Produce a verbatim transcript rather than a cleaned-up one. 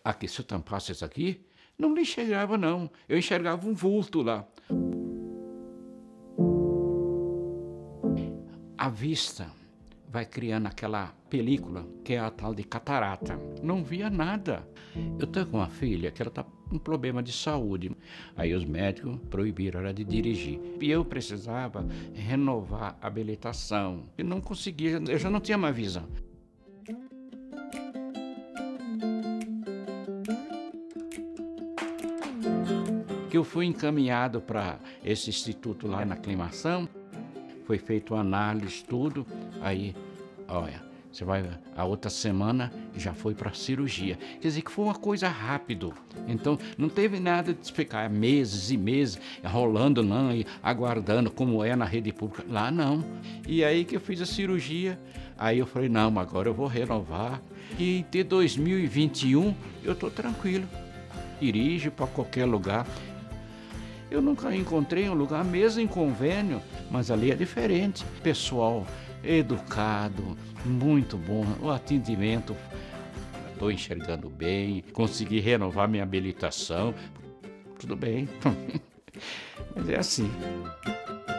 Aqui, se eu tampasse isso aqui, não enxergava, não. Eu enxergava um vulto lá. A vista vai criando aquela película, que é a tal de catarata. Não via nada. Eu tenho uma filha que ela está com um problema de saúde. Aí os médicos proibiram ela de dirigir. E eu precisava renovar a habilitação. Eu não conseguia, eu já não tinha mais visão. Que eu fui encaminhado para esse instituto lá na Aclimação. Foi feito análise, tudo, aí, olha, você vai, a outra semana já foi para cirurgia. Quer dizer que foi uma coisa rápido. Então, não teve nada de ficar meses e meses rolando, não, e aguardando, como é na rede pública. Lá, não. E aí que eu fiz a cirurgia, aí eu falei, não, agora eu vou renovar. E até dois mil e vinte e um, eu estou tranquilo. Dirijo para qualquer lugar. Eu nunca encontrei um lugar, mesmo em convênio, mas ali é diferente. Pessoal educado, muito bom, o atendimento, estou enxergando bem, consegui renovar minha habilitação, tudo bem. Mas é assim.